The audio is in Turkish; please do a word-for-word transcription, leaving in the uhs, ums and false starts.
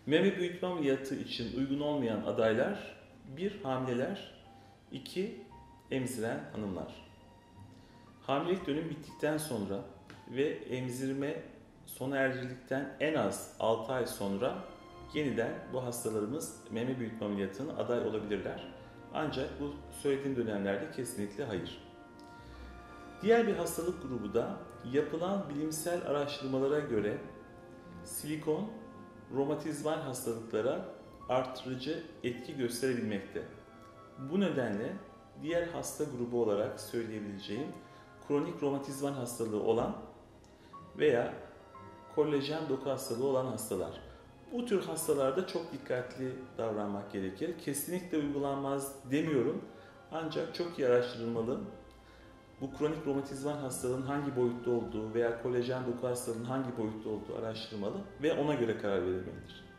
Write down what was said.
Meme büyütme ameliyatı için uygun olmayan adaylar: bir Hamileler, iki Emziren hanımlar. Hamilelik dönemi bittikten sonra ve emzirme sona erdirildikten en az altı ay sonra yeniden bu hastalarımız meme büyütme ameliyatına aday olabilirler. Ancak bu söylediğim dönemlerde kesinlikle hayır. Diğer bir hastalık grubu da yapılan bilimsel araştırmalara göre silikon romatizmal hastalıklara artırıcı etki gösterebilmekte. Bu nedenle diğer hasta grubu olarak söyleyebileceğim kronik romatizmal hastalığı olan veya kolajen doku hastalığı olan hastalar. Bu tür hastalarda çok dikkatli davranmak gerekir. Kesinlikle uygulanmaz demiyorum. Ancak çok iyi araştırılmalı. Bu kronik romatizmal hastalığın hangi boyutta olduğu veya kolajen doku hastalığının hangi boyutta olduğu araştırılmalı ve ona göre karar verilmelidir.